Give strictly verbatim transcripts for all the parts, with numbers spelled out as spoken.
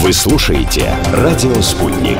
Вы слушаете «Радио Спутник».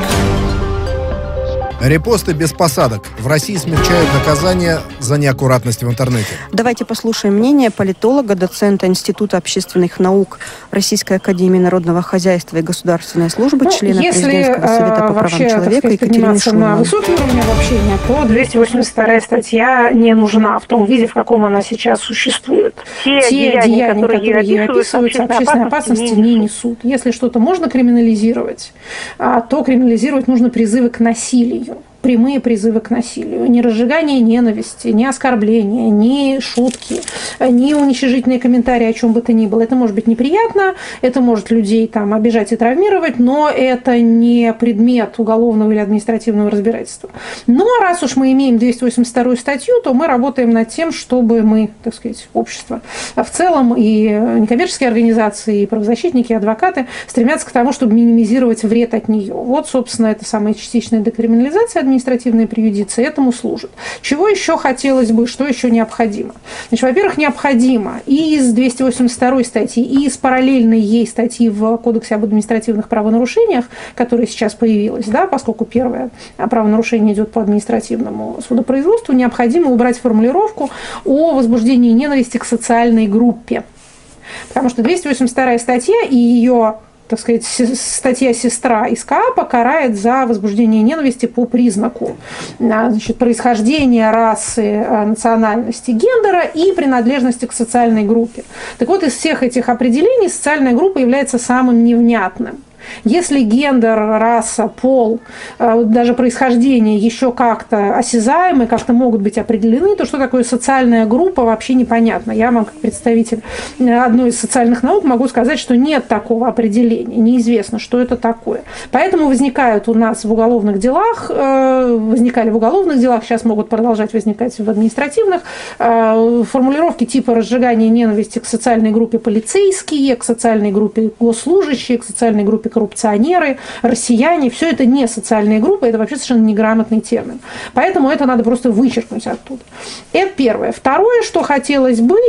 Репосты без посадок. В России смягчают наказание за неаккуратность в интернете. Давайте послушаем мнение политолога, доцента Института общественных наук Российской академии народного хозяйства и государственной службы, ну, члена Президентского совета по правам человека Екатерины Шульман. На высоком уровне обобщения, то двести восемьдесят вторая статья не нужна в том виде, в каком она сейчас существует. Те, Те деяния, деяния, которые, которые ей описываются, общественной опасности не несут. Если что-то можно криминализировать, то криминализировать нужно призывы к насилию. Прямые призывы к насилию. Не разжигание ненависти, не оскорбления, не шутки, не уничижительные комментарии о чем бы то ни было. Это может быть неприятно, это может людей там обижать и травмировать, но это не предмет уголовного или административного разбирательства. Но раз уж мы имеем двести восемьдесят вторую статью, то мы работаем над тем, чтобы мы, так сказать, общество в целом и некоммерческие организации, и правозащитники, и адвокаты стремятся к тому, чтобы минимизировать вред от нее. Вот, собственно, это самая частичная декриминализация, административная преюдиция этому служит. Чего еще хотелось бы, что еще необходимо? Значит, во-первых, необходимо и из двести восемьдесят второй статьи, и из параллельной ей статьи в Кодексе об административных правонарушениях, которая сейчас появилась, да, поскольку первое правонарушение идет по административному судопроизводству, необходимо убрать формулировку о возбуждении ненависти к социальной группе. Потому что двести восемьдесят вторая статья и ее, так сказать, статья «Сестра» из КАПа карает за возбуждение ненависти по признаку, значит, происхождения, расы, национальности, гендера и принадлежности к социальной группе. Так вот, из всех этих определений социальная группа является самым невнятным. Если гендер, раса, пол, даже происхождение еще как-то осязаемы, как-то могут быть определены, то что такое социальная группа, вообще непонятно. Я вам, как представитель одной из социальных наук, могу сказать, что нет такого определения, неизвестно, что это такое. Поэтому возникают у нас в уголовных делах, возникали в уголовных делах, сейчас могут продолжать возникать в административных, формулировки типа разжигания ненависти к социальной группе полицейские, к социальной группе госслужащие, к социальной группе коррупционеры, россияне, все это не социальные группы, это вообще совершенно неграмотный термин. Поэтому это надо просто вычеркнуть оттуда. Это первое. Второе, что хотелось бы,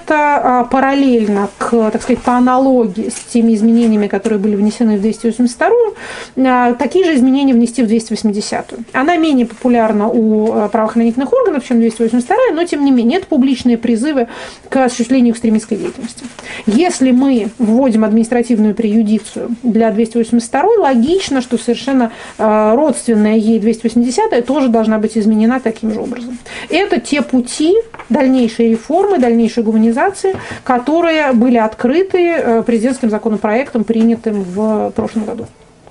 это параллельно к, так сказать, по аналогии с теми изменениями, которые были внесены в двести восемьдесят вторую, такие же изменения внести в двести восьмидесятую. Она менее популярна у правоохранительных органов, чем двести восемьдесят вторая, но тем не менее это публичные призывы к осуществлению экстремистской деятельности. Если мы вводим административную преюдицию для двести восемьдесят второй, логично, что совершенно родственная ей двести восьмидесятая тоже должна быть изменена таким же образом. Это те пути дальнейшей реформы, дальнейшей гуманизации, которые были открыты президентским законопроектом, принятым в прошлом году.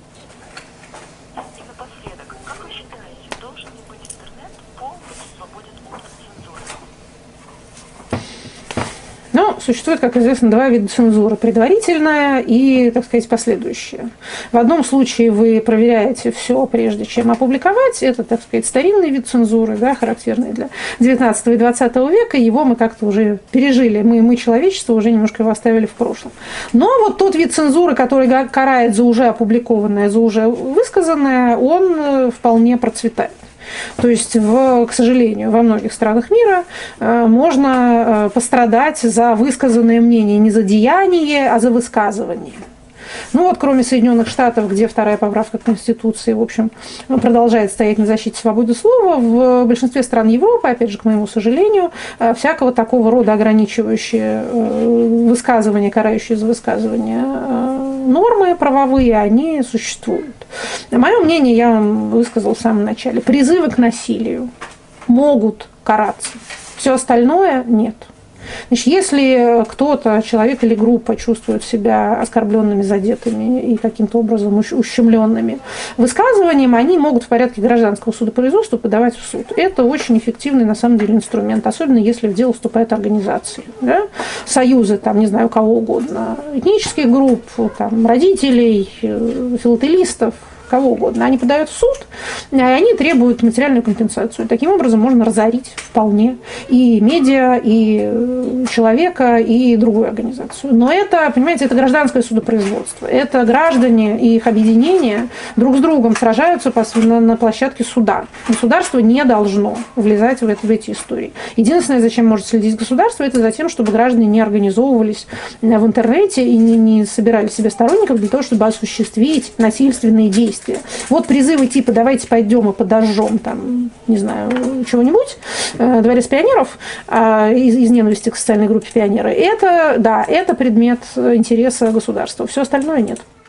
Но существует, как известно, два вида цензуры. Предварительная и, так сказать, последующая. В одном случае вы проверяете все, прежде чем опубликовать. Это, так сказать, старинный вид цензуры, да, характерный для девятнадцатого и двадцатого века. Его мы как-то уже пережили. Мы, мы, человечество, уже немножко его оставили в прошлом. Но вот тот вид цензуры, который карает за уже опубликованное, за уже высказанное, он вполне процветает. То есть, в, к сожалению, во многих странах мира э, можно э, пострадать за высказанное мнение не за деяние, а за высказывание. Ну вот, кроме Соединенных Штатов, где вторая поправка к Конституции, в общем, продолжает стоять на защите свободы слова, в большинстве стран Европы, опять же, к моему сожалению, всякого такого рода ограничивающие высказывания, карающие за высказывания нормы правовые, они существуют. Мое мнение я вам высказал в самом начале. Призывы к насилию могут караться. Все остальное нет. Значит, если кто-то, человек или группа чувствует себя оскорбленными, задетыми и каким-то образом ущемленными высказыванием, они могут в порядке гражданского судопроизводства подавать в суд. Это очень эффективный, на самом деле, инструмент, особенно если в дело вступают организации, да? Союзы, там, не знаю, кого угодно, этнических групп, там, родителей, филателистов, кого угодно. Они подают в суд, и они требуют материальную компенсацию. Таким образом можно разорить вполне и медиа, и человека, и другую организацию. Но это, понимаете, это гражданское судопроизводство. Это граждане и их объединения друг с другом сражаются на, на площадке суда. Государство не должно влезать в, это, в эти истории. Единственное, зачем может следить государство, это за тем, чтобы граждане не организовывались в интернете и не, не собирали себе сторонников для того, чтобы осуществить насильственные действия. Вот призывы типа «давайте пойдем и подожжем там, не знаю, чего-нибудь», «Дворец пионеров» из, из ненависти к социальной группе пионеры, это, да, это предмет интереса государства. Все остальное нет.